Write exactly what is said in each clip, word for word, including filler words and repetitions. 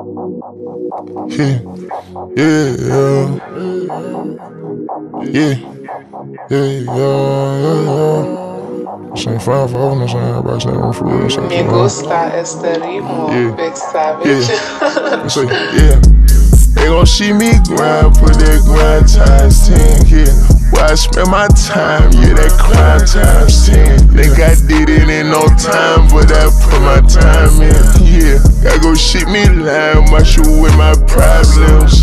Yeah, yeah, yeah, yeah, yeah, yeah. Saying five for all, I'm saying everybody saying for real. Me gusta este ritmo, yeah. Big Savage. Yeah. Say, yeah. They gon' see me grind, put that grind times ten, yeah. Where I spend my time, yeah, that crime times ten. Think I did it in no time, but I put my time in, yeah. Gotta go shit me lying, watch you with my problems.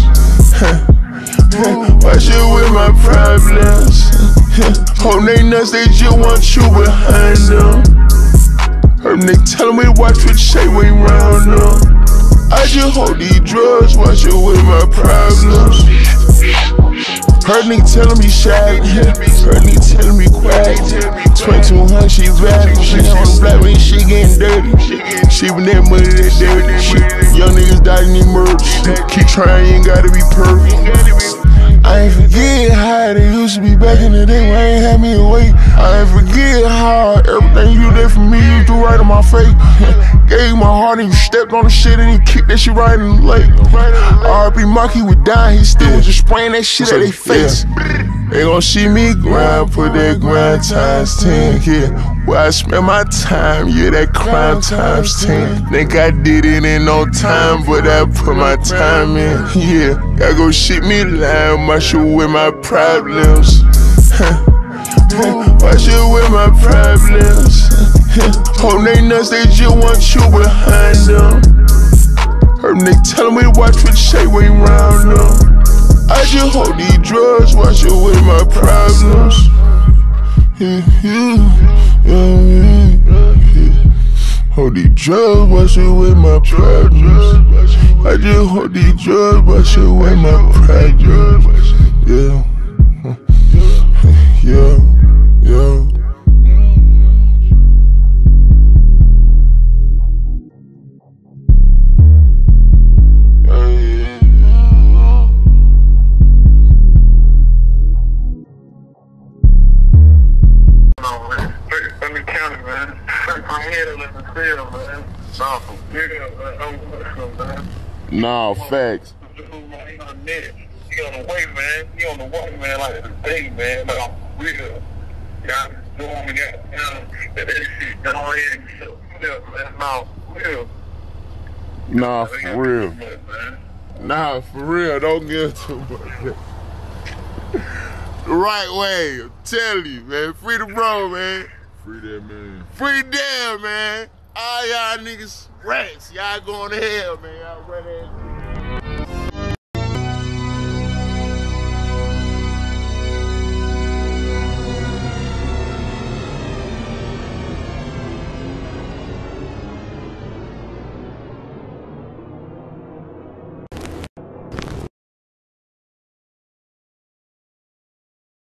Watch you with my problems. Hope they nuts, they just want you behind them. Heard they tellin' me watch what shade way round them. I just hold these drugs, watch you with my problems. Heard me tellin' me shy, heard me tellin' me quiet. twenty-two hundred, she bad, she on the black when she getting dirty. She been that money, that dirty shit. Young niggas die in these murders. Keep trying, you ain't gotta be perfect. I ain't forget how they used to be back in the day when I ain't had me away. I ain't forget how everything you did for me, you do right in my face. Gave you my heart and you stepped on the shit and you kicked that shit right in the lake. R I P Monkey was dying, he still was just spraying that shit at their face. They gon' see me grind, put that grind times ten, yeah. Where I spend my time, yeah, that crime times ten. Think I did it in no time, but I put my time in, yeah. Gotta go shit me lying, watch you with my problems. Watch you with my problems. Hope they nuts, they just want you behind them. Heard they tellin' me to watch what shade way round them. I just hold these drugs, watch you with my problems. Yeah, yeah, yeah, yeah. Hold these drugs, watch you with my problems. I just hold these drugs, watch you with my problems. Yeah, yeah, yeah. Let me count it, man. My head in the field, man. Nah, for real, man. I'm listening, man. Nah, facts. He on the way, man. He on the way, man, like today, man. Like, I'm real. Y'all doing me that down. That shit going ahead and shit, man. Nah, for real. Nah, for real. Nah, for real. Don't give too much. The right way, I'm telling you, man. Free the bro, man. Free that man. Free damn, man. All y'all niggas rats. Y'all going to hell, man. Y'all run ass.